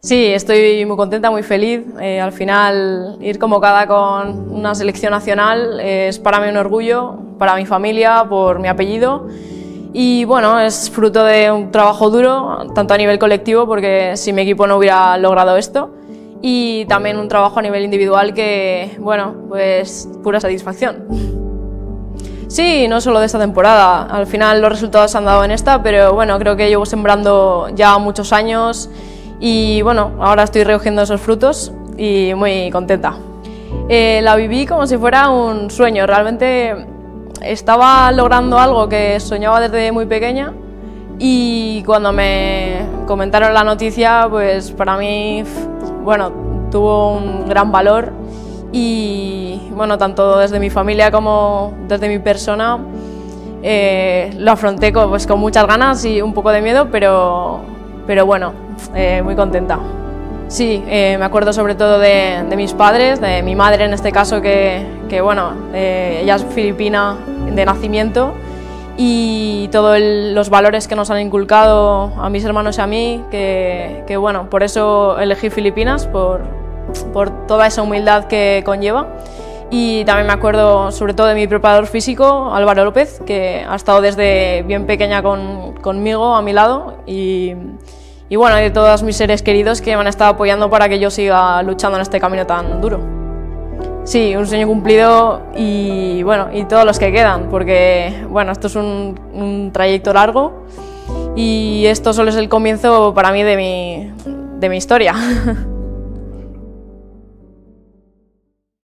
Sí, estoy muy contenta, muy feliz. Al final, ir convocada con una selección nacional es para mí un orgullo, para mi familia, por mi apellido. Y bueno, es fruto de un trabajo duro, tanto a nivel colectivo, porque sin mi equipo no hubiera logrado esto, y también un trabajo a nivel individual que, bueno, pues pura satisfacción. Sí, no solo de esta temporada, al final los resultados se han dado en esta, pero bueno, creo que llevo sembrando ya muchos años y bueno, ahora estoy recogiendo esos frutos y muy contenta. La viví como si fuera un sueño, realmente estaba logrando algo que soñaba desde muy pequeña y cuando me comentaron la noticia, pues para mí, bueno, tuvo un gran valor y bueno, tanto desde mi familia como desde mi persona lo afronté con muchas ganas y un poco de miedo, pero bueno, muy contenta. Sí, me acuerdo sobre todo de mis padres, de mi madre en este caso, que bueno, ella es filipina de nacimiento, y todos los valores que nos han inculcado a mis hermanos y a mí, que bueno, por eso elegí Filipinas, por toda esa humildad que conlleva. Y también me acuerdo sobre todo de mi preparador físico, Álvaro López, que ha estado desde bien pequeña conmigo, a mi lado, y bueno, de todos mis seres queridos que me han estado apoyando para que yo siga luchando en este camino tan duro. Sí, un sueño cumplido y bueno, y todos los que quedan, porque bueno, esto es un trayecto largo y esto solo es el comienzo para mí de mi historia.